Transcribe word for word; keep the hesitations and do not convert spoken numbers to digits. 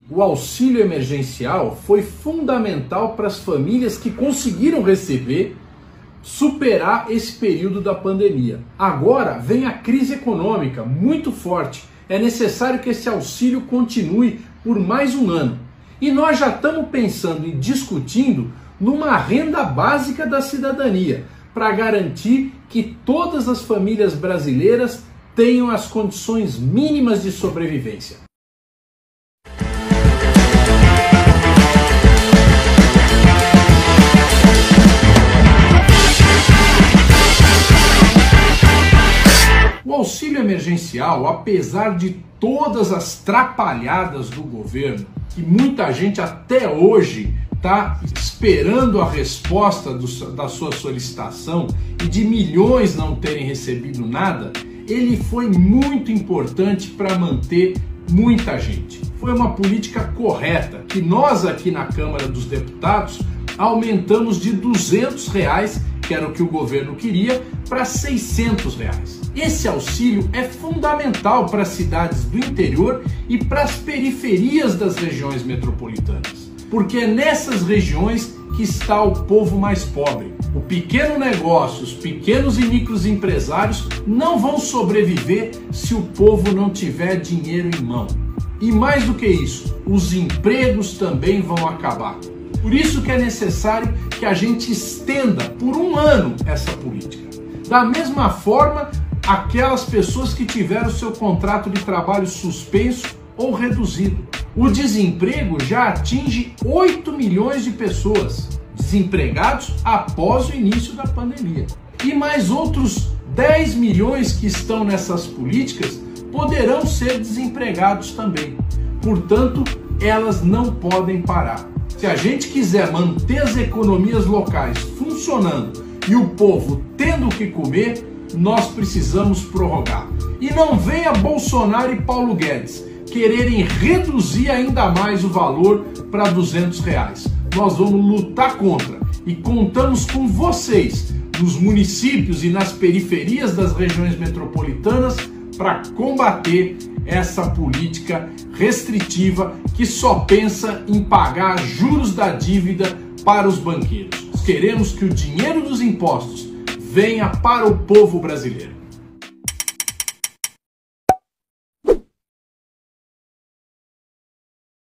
O auxílio emergencial foi fundamental para as famílias que conseguiram receber, superar esse período da pandemia. Agora vem a crise econômica muito forte. É necessário que esse auxílio continue por mais um ano. E nós já estamos pensando e discutindo numa renda básica da cidadania, para garantir que todas as famílias brasileiras tenham as condições mínimas de sobrevivência. O auxílio emergencial, apesar de todas as trapalhadas do governo, que muita gente até hoje está esperando a resposta do, da sua solicitação e de milhões não terem recebido nada, ele foi muito importante para manter muita gente. Foi uma política correta, que nós aqui na Câmara dos Deputados aumentamos de duzentos reais, que era o que o governo queria, para seiscentos reais. Esse auxílio é fundamental para as cidades do interior e para as periferias das regiões metropolitanas, porque é nessas regiões que está o povo mais pobre. O pequeno negócio, os pequenos e micros empresários não vão sobreviver se o povo não tiver dinheiro em mão. E mais do que isso, os empregos também vão acabar. Por isso que é necessário que a gente estenda por um ano essa política. Da mesma forma, aquelas pessoas que tiveram seu contrato de trabalho suspenso ou reduzido. O desemprego já atinge oito milhões de pessoas desempregados após o início da pandemia. E mais outros dez milhões que estão nessas políticas poderão ser desempregados também. Portanto, elas não podem parar. Se a gente quiser manter as economias locais funcionando e o povo tendo o que comer, nós precisamos prorrogar. E não venha Bolsonaro e Paulo Guedes quererem reduzir ainda mais o valor para duzentos reais. Nós vamos lutar contra e contamos com vocês nos municípios e nas periferias das regiões metropolitanas para combater essa política restritiva que só pensa em pagar juros da dívida para os banqueiros. Queremos que o dinheiro dos impostos venha para o povo brasileiro.